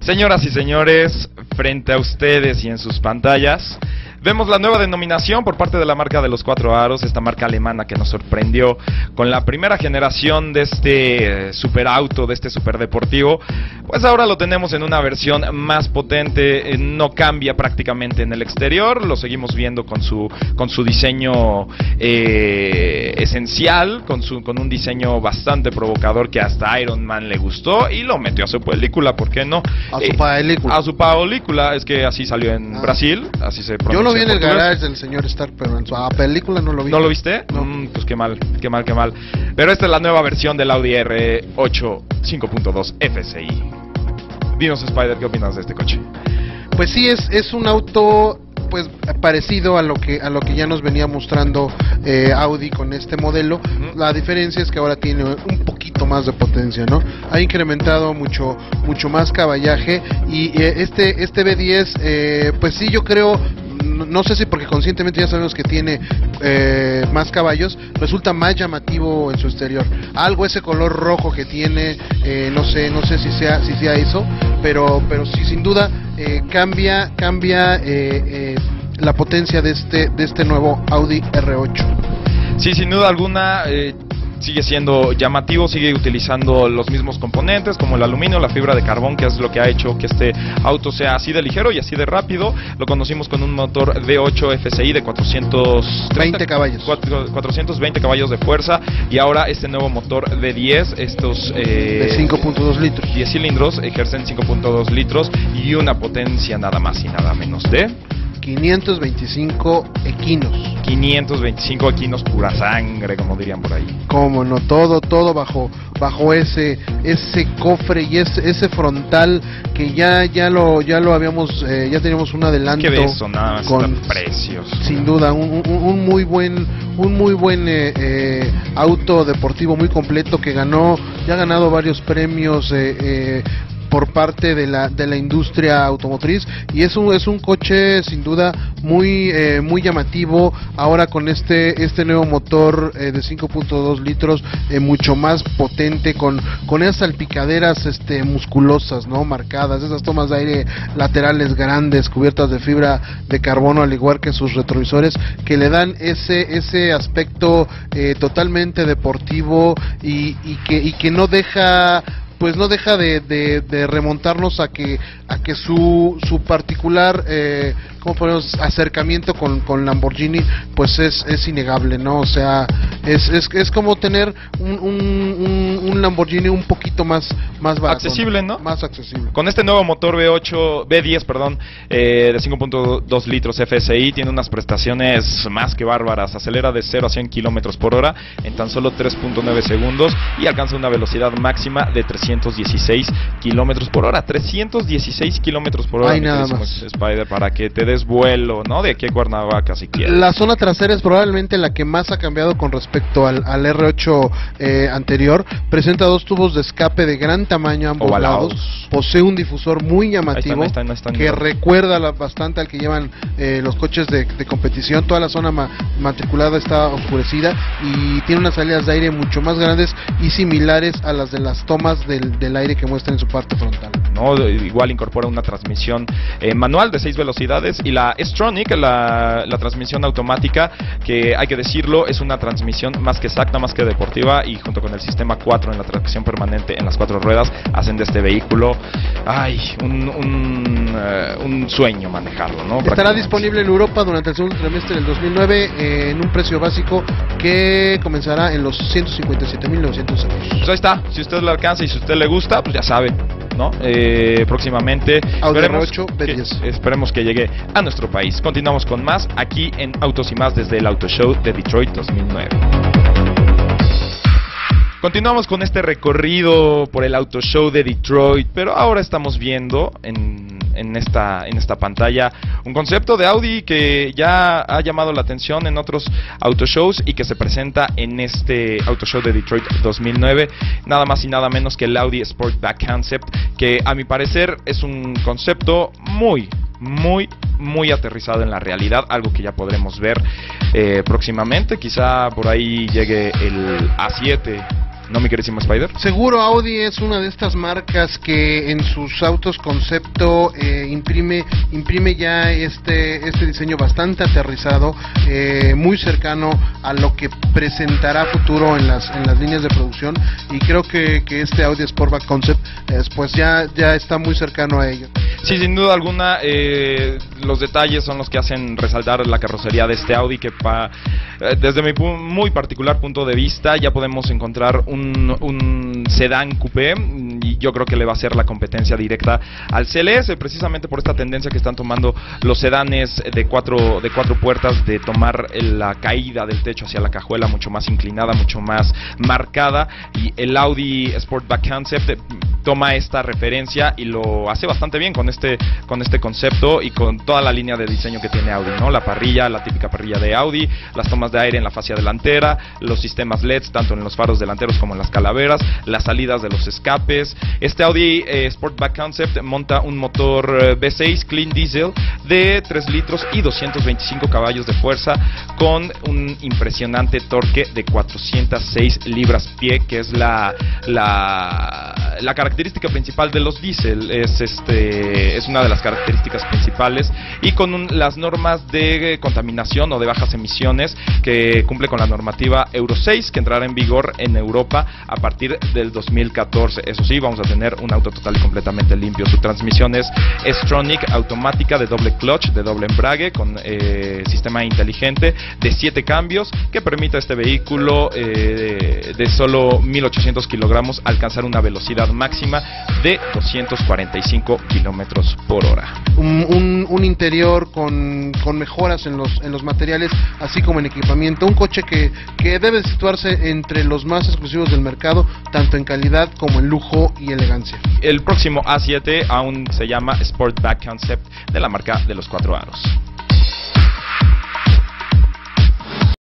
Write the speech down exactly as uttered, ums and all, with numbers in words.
Señoras y señores, frente a ustedes y en sus pantallas, vemos la nueva denominación por parte de la marca de los cuatro aros, esta marca alemana que nos sorprendió con la primera generación de este superauto, de este superdeportivo. Pues ahora lo tenemos en una versión más potente, no cambia prácticamente en el exterior, lo seguimos viendo con su, con su diseño eh, esencial, con, su, con un diseño bastante provocador que hasta Iron Man le gustó y lo metió a su película, ¿por qué no? A su película. Eh, a su película, es que así salió en ah. Brasil, así se pronuncia. Yo lo vi en el garage del señor Stark, pero en su ah, película no lo vi. ¿No lo viste? No. Mm, pues qué mal, qué mal, qué mal. Pero esta es la nueva versión del Audi R ocho cinco punto dos F S I. Dinos, Spider, ¿qué opinas de este coche? Pues sí, es, es un auto pues parecido a lo que a lo que ya nos venía mostrando eh, Audi con este modelo. Uh-huh. La diferencia es que ahora tiene un poquito más de potencia, ¿no? Ha incrementado mucho mucho más caballaje y eh, este este B diez eh, pues sí, yo creo, no, no sé si porque conscientemente ya sabemos que tiene eh, más caballos, resulta más llamativo en su exterior. Algo ese color rojo que tiene, eh, no sé no sé si sea si sea eso, pero pero sí, sin duda eh, cambia cambia eh, eh, la potencia de este de este nuevo Audi R ocho. Sí, sin duda alguna. Eh... Sigue siendo llamativo, sigue utilizando los mismos componentes como el aluminio, la fibra de carbón, que es lo que ha hecho que este auto sea así de ligero y así de rápido. Lo conocimos con un motor V ocho F S I de cuatrocientos veinte caballos, cuatrocientos veinte caballos de fuerza, y ahora este nuevo motor V diez, estos eh, de cinco punto dos litros, diez cilindros, ejercen cinco punto dos litros y una potencia nada más y nada menos de quinientos veinticinco equinos. quinientos veinticinco equinos pura sangre, como dirían por ahí. Cómo no, todo, todo bajo, bajo ese, ese cofre y ese, ese frontal que ya, ya lo, ya lo habíamos, eh, ya teníamos un adelanto. Qué beso, nada más, con precios. Sin duda, un, un, un muy buen, un muy buen eh, eh, auto deportivo muy completo que ganó, ya ha ganado varios premios. Eh, eh, por parte de la de la industria automotriz, y es un es un coche sin duda muy eh, muy llamativo ahora con este este nuevo motor eh, de cinco punto dos litros, eh, mucho más potente, con con esas salpicaderas este musculosas, no marcadas, esas tomas de aire laterales grandes cubiertas de fibra de carbono, al igual que sus retrovisores, que le dan ese ese aspecto eh, totalmente deportivo y, y que y que no deja pues no deja de, de, de remontarnos a que a que su su particular eh, ¿cómo podemos? acercamiento con, con Lamborghini pues es, es innegable, ¿no? O sea, es, es, es como tener un, un, un, un Lamborghini un poquito más, más barato, accesible, ¿no? Más accesible. Con este nuevo motor V ocho, V diez, perdón, eh, de cinco punto dos litros F S I, tiene unas prestaciones más que bárbaras. Acelera de cero a cien kilómetros por hora en tan solo tres punto nueve segundos y alcanza una velocidad máxima de trescientos dieciséis kilómetros por hora. trescientos dieciséis kilómetros por hora. Ay, nada más. Spider, para que te des vuelo, ¿no? De aquí a Cuernavaca, si quieres. La zona trasera es probablemente la que más ha cambiado con respecto al, al R ocho eh, anterior. Presenta dos tubos de escape de gran tamaño a ambos ovalados. lados. Posee un difusor muy llamativo, ahí están, ahí están, ahí están, que recuerda la, bastante al que llevan eh, los coches de, de competición. Toda la zona ma, matriculada está oscurecida y tiene unas salidas de aire mucho más grandes y similares a las de las tomas del, del aire que muestra en su parte frontal. No, igual incorpora una transmisión eh, manual de seis velocidades y la S-Tronic, la, la transmisión automática, que hay que decirlo, es una transmisión más que exacta, más que deportiva, y junto con el sistema cuatro en la tracción permanente en las cuatro ruedas, hacen de este vehículo, ay, un, un, uh, un sueño manejarlo, ¿no? Estará disponible en Europa durante el segundo trimestre del dos mil nueve eh, en un precio básico que comenzará en los ciento cincuenta y siete mil novecientos euros. Pues ahí está, si usted le alcanza y si usted le gusta, pues ya sabe, ¿no? Eh, próximamente Audi R ocho V diez. Que, esperemos que llegue a nuestro país. Continuamos con más aquí en Autos y Más desde el Auto Show de Detroit dos mil nueve. Continuamos con este recorrido por el Auto Show de Detroit, pero ahora estamos viendo en, en, esta, en esta pantalla un concepto de Audi que ya ha llamado la atención en otros Auto Shows y que se presenta en este Auto Show de Detroit dos mil nueve, nada más y nada menos que el Audi Sportback Concept, que a mi parecer es un concepto muy, muy, muy aterrizado en la realidad, algo que ya podremos ver eh, próximamente. Quizá por ahí llegue el A siete ¿No, mi queridísimo Spider? Seguro, Audi es una de estas marcas que en sus autos concepto eh, imprime imprime ya este este diseño bastante aterrizado, eh, muy cercano a lo que presentará futuro en las en las líneas de producción, y creo que, que este Audi Sportback Concept eh, pues ya ya está muy cercano a ello. Sí, sin duda alguna, eh, los detalles son los que hacen resaltar la carrocería de este Audi, que pa, eh, desde mi pu muy particular punto de vista ya podemos encontrar un, un sedán coupé, y yo creo que le va a ser la competencia directa al C L S, precisamente por esta tendencia que están tomando los sedanes de cuatro, de cuatro puertas, de tomar la caída del techo hacia la cajuela mucho más inclinada, mucho más marcada, y el Audi Sportback Concept toma esta referencia y lo hace bastante bien con este con este concepto y con toda la línea de diseño que tiene Audi, ¿no? La parrilla, la típica parrilla de Audi, las tomas de aire en la fascia delantera, los sistemas L E Ds tanto en los faros delanteros como en las calaveras, las salidas de los escapes. Este Audi eh, Sportback Concept monta un motor eh, V seis Clean Diesel de tres litros y doscientos veinticinco caballos de fuerza, con un impresionante torque de cuatrocientas seis libras-pie, que es la la, la característica principal de los diésel. Es este es una de las características principales, y con un, las normas de contaminación o de bajas emisiones que cumple con la normativa Euro seis, que entrará en vigor en Europa a partir del dos mil catorce. Eso sí, vamos a tener un auto total y completamente limpio. Su transmisión es S-Tronic automática de doble clutch, de doble embrague, con eh, sistema inteligente de siete cambios, que permite a este vehículo eh, de, de solo mil ochocientos kilogramos alcanzar una velocidad máxima de doscientos cuarenta y cinco kilómetros por hora. Un, un, un interior con, con mejoras en los, en los materiales, así como en equipamiento. Un coche que, que debe situarse entre los más exclusivos del mercado, tanto en calidad como en lujo y elegancia. El próximo A siete aún se llama Sportback Concept, de la marca de los cuatro aros.